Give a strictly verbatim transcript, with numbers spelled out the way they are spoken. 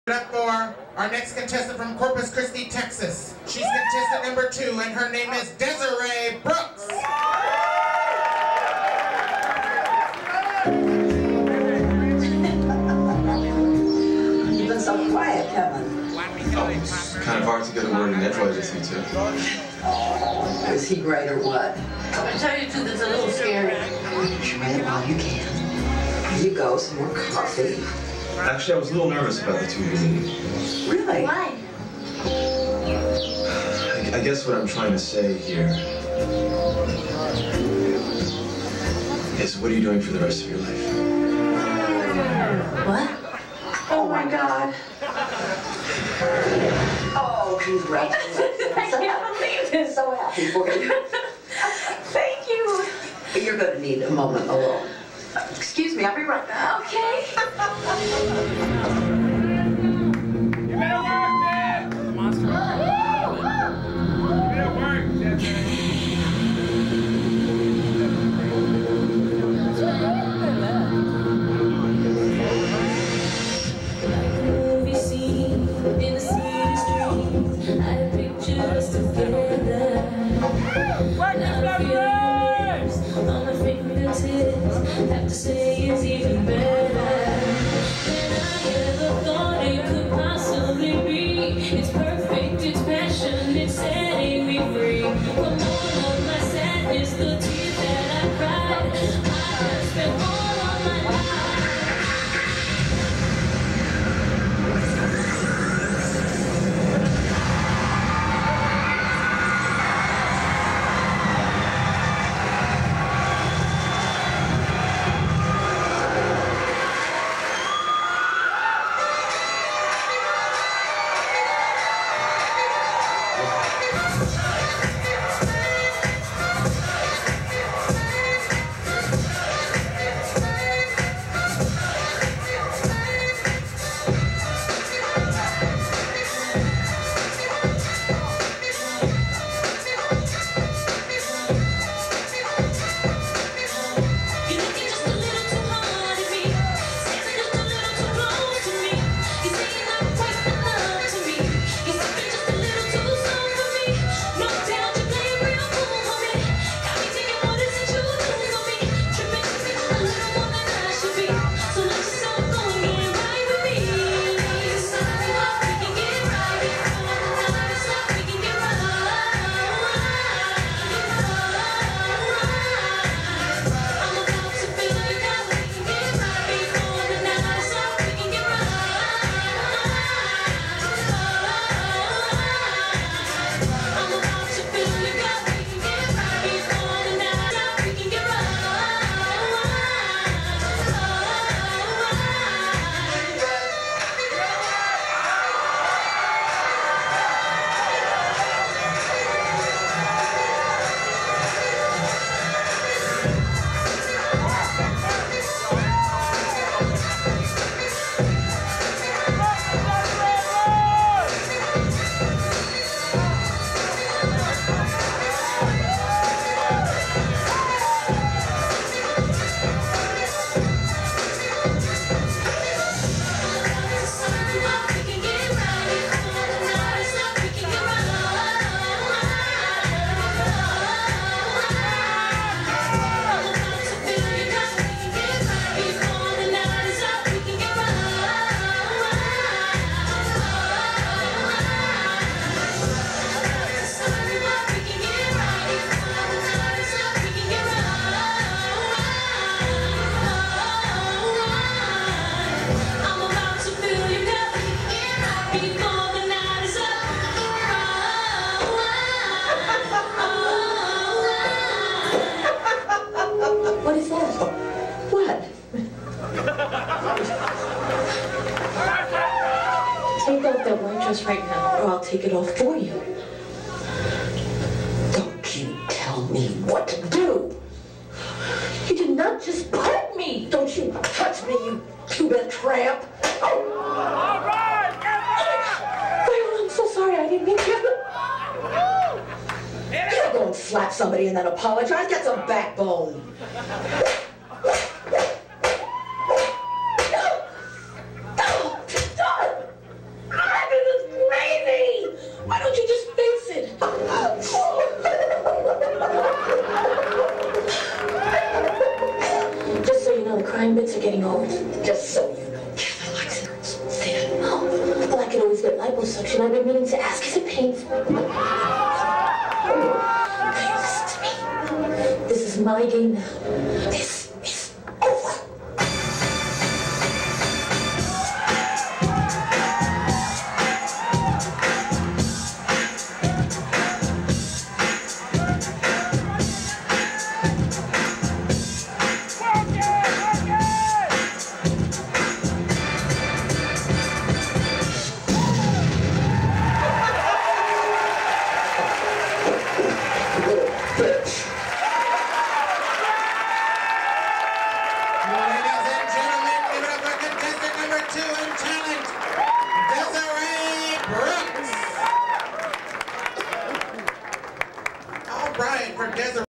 Up for our next contestant from Corpus Christi, Texas. She's contestant number two, and her name is Desarae Brooks. You've been so quiet, Kevin. Oh, it's kind of hard to get a word in edgewise with you two. Oh, is he great or what? I tell you the truth, it's a little scary. Try it while you can. Here you go, some more coffee. Actually, I was a little nervous about the two of you meeting. Really? Why? I, I guess what I'm trying to say here is, what are you doing for the rest of your life? What? Oh my God. Oh, congratulations. I can't believe this. So happy for you. Thank you. You're going to need a moment alone. Excuse me, I'll be right back. Okay. You better work, man! Monster. You better work, Movie scene in the sweetest dreams. I picture us together. Work this bloody On my fingertips, have to say it's even better than I ever thought it could possibly be. It's perfect, it's passion, it's setting me free. From all of my sadness, the tears that I cried, I have spent all of my life. What is that? What? Take off that white dress right now, or I'll take it off for you. Don't you tell me what to do. You did not just poke me. Don't you touch me, you two-bit tramp. Oh. All right, Well, I'm so sorry. I didn't mean to. You don't go and slap somebody and then apologize. Get some backbone. always get liposuction. I've been meaning to ask, is it painful? Now you listen to me. This is my game now. This is over. Ladies and gentlemen, give it up for contestant number two in talent, Desarae Brooks. All right, for Desarae.